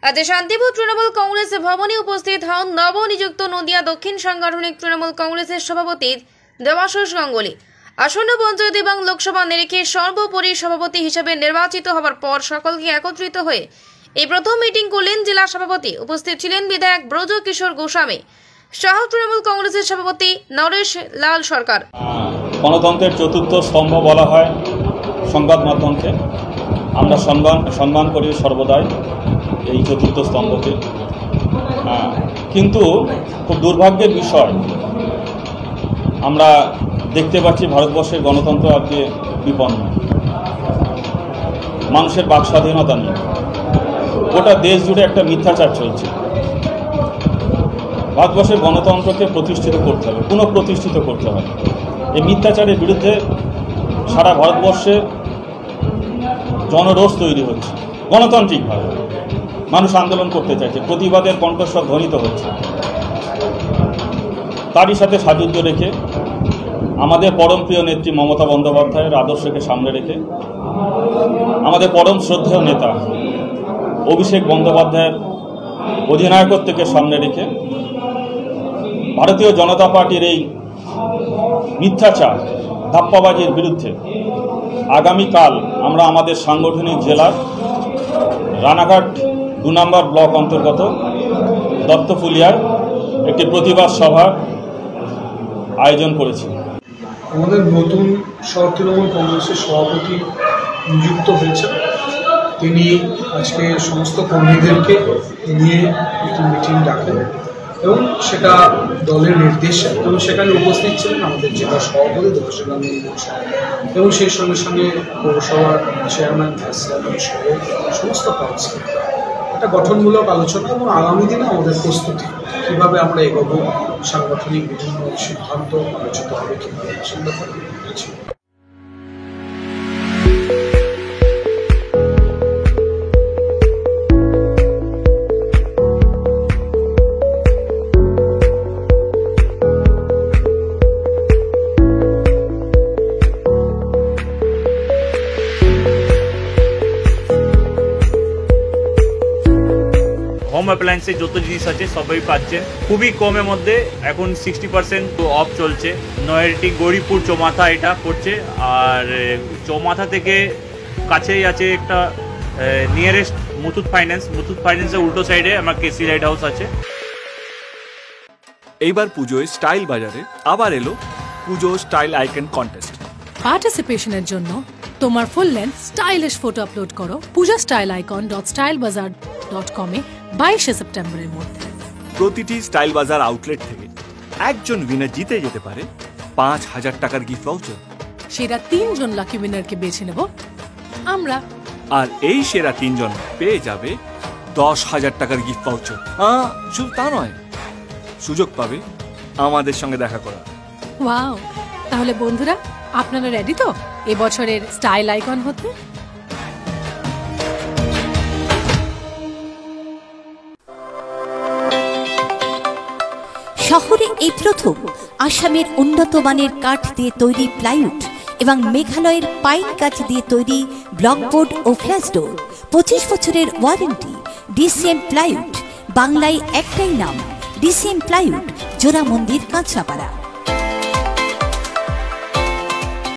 আজ শান্তিপুর তৃণমূল কংগ্রেস ভবনে উপস্থিত হন নবনিযুক্ত নদিয়া দক্ষিণ সাংগঠনিক তৃণমূল কংগ্রেসের সভাপতি দেবাশিস গাঙ্গুলি। আসন্ন পঞ্চায়েত এবং লোকসভা নিরিখে সর্বোপরি সভাপতি হিসেবে নির্বাচিত হওয়ার পর সকলকে একত্রিত হয়ে এই প্রথম মিটিং করলেন জেলা সভাপতি। উপস্থিত ছিলেন বিধায়ক ব্রজ কিশোর গোস্বামী সহ তৃণমূল কংগ্রেসের সভাপতি নরেশ লাল সরকার। গণতন্ত্রের চতুর্থ স্তম্ভ বলা হয় সংবাদ মাধ্যমকে। আমরা সম্মান করি সর্বদাই এই চতুর্থ স্তম্ভকে, কিন্তু খুব দুর্ভাগ্যের বিষয় আমরা দেখতে পাচ্ছি ভারতবর্ষের গণতন্ত্র আজকে বিপন্ন। মানুষের বাক স্বাধীনতা নেই, গোটা দেশ জুড়ে একটা মিথ্যাচার চলছে। ভারতবর্ষের গণতন্ত্রকে প্রতিষ্ঠিত করতে হবে, পুনঃপ্রতিষ্ঠিত করতে হবে। এই মিথ্যাচারের বিরুদ্ধে সারা ভারতবর্ষে জনরোষ তৈরি হচ্ছে। গণতান্ত্রিকভাবে মানুষ আন্দোলন করতে চাইছে, প্রতিবাদের কণ্ঠস্বর ধ্বনিত হচ্ছে। তারই সাথে সাযুজ্য রেখে আমাদের পরমপ্রিয় নেত্রী মমতা বন্দ্যোপাধ্যায়ের আদর্শকে সামনে রেখে আমাদের পরম শ্রদ্ধেয় নেতা অভিষেক বন্দ্যোপাধ্যায়ের অধিনায়কত্বকে সামনে রেখে ভারতীয় জনতা পার্টির এই মিথ্যাচার ধাপ্পাবাজির বিরুদ্ধে আগামীকাল আমরা আমাদের সাংগঠনিক জেলার রানাঘাট 2 নম্বর ব্লক অন্তর্গত দত্তফুলিয়ার একটি প্রতিবাদ সভার আয়োজন করেছি। আমাদের নতুন শহর তৃণমূল কংগ্রেসের সভাপতি নিযুক্ত হয়েছে, তিনি আজকে সমস্ত কর্মীদেরকে নিয়ে একটি মিটিং ডাকেন এবং সেটা দলের নির্দেশে, এবং সেখানে উপস্থিত ছিলেন আমাদের জেলা সভাপতি দেবাশিস গাঙ্গুলি এবং সেই সঙ্গে সঙ্গে পৌরসভার চেয়ারম্যান সহ সমস্ত কাউন্সিলর। একটা গঠনমূলক আলোচনা এবং আগামী দিনে আমাদের প্রস্তুতি কীভাবে আমরা এগোবো, সাংগঠনিক বিভিন্ন সিদ্ধান্ত আলোচিত হবে কীভাবে, সে ব্যাপারে বলেছি। হোম অ্যাপ্লায়েন্সে যত জিনিস আছে সবই পাচ্ছেন খুবই কমের মধ্যে। এখন 60% অফ চলছে। নয়ারটি গৌরীপুর চৌমাথা এটা পড়ছে, আর চৌমাথা থেকে কাছেই আছে একটা নিয়ারেস্ট মুথুট ফাইন্যান্সের উল্টো সাইডে আমার কেসি লাইট হাউস আছে। এইবার পুজোয় স্টাইল বাজারে আবার এলো পুজো স্টাইল আইকন কন্টেস্ট। পার্টিসিপেশনের জন্য তোমার full length stylish photo upload করো pujastyleicon.stylebazar.com এ 22 সেপ্টেম্বরের মধ্যে। প্রতিটি স্টাইল বাজার আউটলেট থেকে একজন উইনার জিতে যেতে পারে 5,000 টাকার গিফট ভাউচার। সেরা 3 জন লাকি উইনারকে বেছে নেব আমরা, আর এই সেরা 3 জন পেয়ে যাবে 10,000 টাকার গিফট ভাউচার। শুধু তা নয়, সুযোগ পাবে আমাদের সঙ্গে দেখা করা। ওয়াও! তাহলে বন্ধুরা, আপনারা রেডি তো এবছরের স্টাইল আইকন হতে? শহরে এই প্রথম আসামের উন্নত মানের কাঠ দিয়ে তৈরি প্লাইউড এবং মেঘালয়ের পাইন কাঠ দিয়ে তৈরি ব্লকবোর্ড ও ফ্ল্যাশ ডোর। 25 বছরের ওয়ারেন্টি। ডিসিএম প্লাইউড, বাংলায় একটাই নাম, ডিসিএম প্লাইউড, জোড়া মন্দির, কাঁচরাপাড়া।